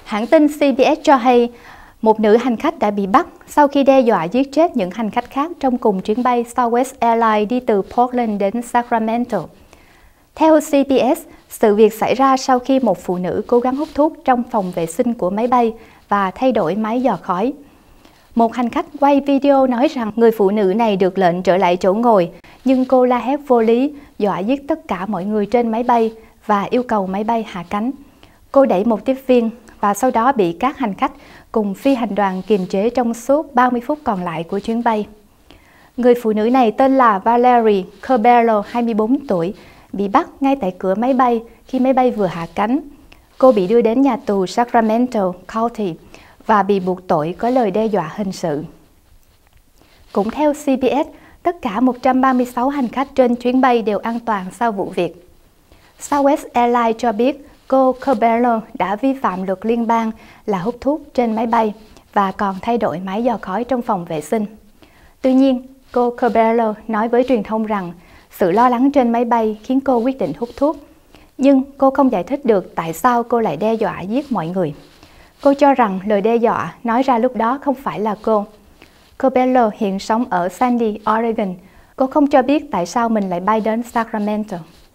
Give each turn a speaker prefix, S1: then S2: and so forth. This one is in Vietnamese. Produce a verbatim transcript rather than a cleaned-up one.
S1: Hãng tin xê bê ét cho hay một nữ hành khách đã bị bắt sau khi đe dọa giết chết những hành khách khác trong cùng chuyến bay Southwest Airlines đi từ Portland đến Sacramento. Theo xê bê ét, sự việc xảy ra sau khi một phụ nữ cố gắng hút thuốc trong phòng vệ sinh của máy bay và thay đổi máy dò khói. Một hành khách quay video nói rằng người phụ nữ này được lệnh trở lại chỗ ngồi, nhưng cô la hét vô lý, dọa giết tất cả mọi người trên máy bay và yêu cầu máy bay hạ cánh. Cô đẩy một tiếp viên và sau đó bị các hành khách cùng phi hành đoàn kiềm chế trong suốt ba mươi phút còn lại của chuyến bay. Người phụ nữ này tên là Valerie Cabello, hai mươi bốn tuổi, bị bắt ngay tại cửa máy bay khi máy bay vừa hạ cánh. Cô bị đưa đến nhà tù Sacramento County và bị buộc tội có lời đe dọa hình sự. Cũng theo xê bê ét, tất cả một trăm ba mươi sáu hành khách trên chuyến bay đều an toàn sau vụ việc. Southwest Airlines cho biết cô Cabello đã vi phạm luật liên bang là hút thuốc trên máy bay và còn thay đổi máy dò khói trong phòng vệ sinh. Tuy nhiên, cô Cabello nói với truyền thông rằng sự lo lắng trên máy bay khiến cô quyết định hút thuốc, nhưng cô không giải thích được tại sao cô lại đe dọa giết mọi người. Cô cho rằng lời đe dọa nói ra lúc đó không phải là cô. Cabello hiện sống ở Sandy, Oregon. Cô không cho biết tại sao mình lại bay đến Sacramento.